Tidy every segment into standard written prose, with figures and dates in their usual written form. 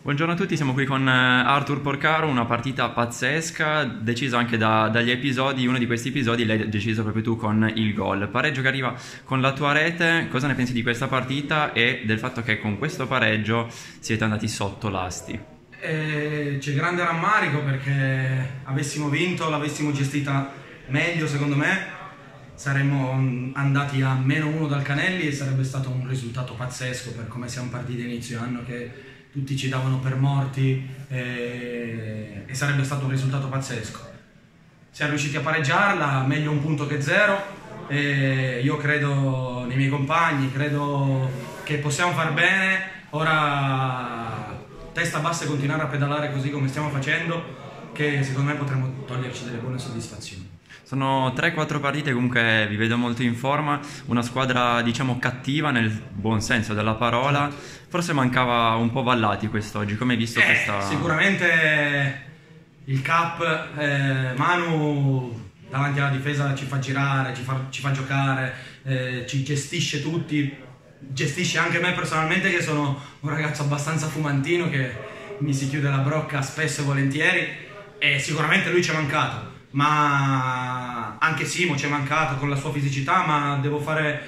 Buongiorno a tutti, siamo qui con Arthur Porcaro, una partita pazzesca, decisa anche dagli episodi. Uno di questi episodi l'hai deciso proprio tu con il gol. Pareggio che arriva con la tua rete, cosa ne pensi di questa partita e del fatto che con questo pareggio siete andati sotto l'asti? C'è grande rammarico perché avessimo vinto, l'avessimo gestita meglio secondo me, saremmo andati a -1 dal Canelli e sarebbe stato un risultato pazzesco per come siamo partiti all'inizio anno, che tutti ci davano per morti e sarebbe stato un risultato pazzesco. Siamo riusciti a pareggiarla, meglio un punto che zero, e io credo nei miei compagni, credo che possiamo far bene. Ora testa bassa e continuare a pedalare così come stiamo facendo, che secondo me potremo toglierci delle buone soddisfazioni. Sono 3-4 partite, comunque vi vedo molto in forma, una squadra diciamo cattiva nel buon senso della parola. Forse mancava un po' Vallati quest'oggi, come hai visto questa... Sicuramente il Cap, Manu davanti alla difesa ci fa girare, ci fa giocare, ci gestisce tutti, gestisce anche me personalmente, che sono un ragazzo abbastanza fumantino che mi si chiude la brocca spesso e volentieri, e sicuramente lui ci è mancato. Ma anche Simo ci è mancato con la sua fisicità, ma devo fare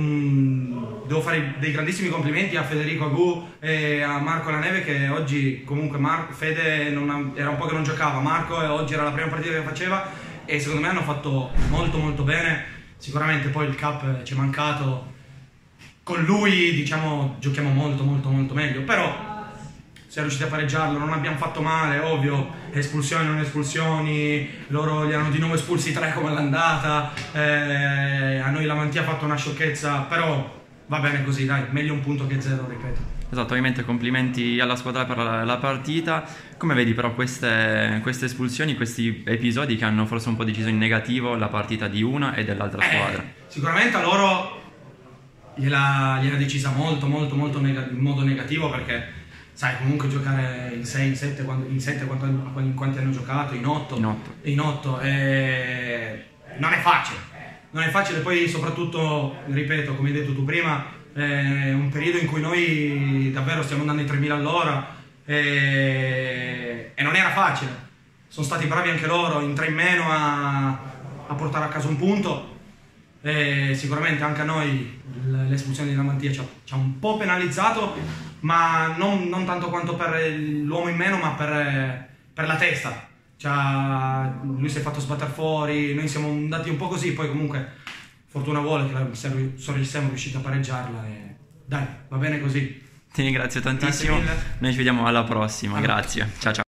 dei grandissimi complimenti a Federico Agu e a Marco Laneve, che oggi comunque Fede era un po' che non giocava, Marco oggi era la prima partita che faceva e secondo me hanno fatto molto molto bene. Sicuramente poi il Cap ci è mancato, con lui diciamo giochiamo molto molto molto meglio, però siamo riusciti a pareggiarlo, non abbiamo fatto male, ovvio, espulsioni non espulsioni, loro li hanno di nuovo espulsi 3 come all'andata, a noi la Mantia ha fatto una sciocchezza, però va bene così, dai, meglio un punto che zero, ripeto. Esatto, ovviamente complimenti alla squadra per la partita. Come vedi però queste espulsioni, questi episodi che hanno forse un po' deciso in negativo la partita di una e dell'altra squadra? Sicuramente a loro gliela decisa molto molto molto in modo negativo, perché sai, comunque giocare in 6, in 7, in quanti hanno giocato? In 8. In 8. Non è facile. Non è facile, poi soprattutto, ripeto, come hai detto tu prima, è un periodo in cui noi davvero stiamo andando in 3000 all'ora e non era facile. Sono stati bravi anche loro, in 3 in meno a portare a casa un punto. E sicuramente anche a noi l'espulsione di Lamantia ci ha un po' penalizzato, ma non tanto quanto per l'uomo in meno, ma per la testa. Lui si è fatto sbattere fuori, noi siamo andati un po' così, poi comunque fortuna vuole che siamo riusciti a pareggiarla e dai, va bene così. Ti ringrazio tantissimo, noi ci vediamo alla prossima, grazie, ciao ciao.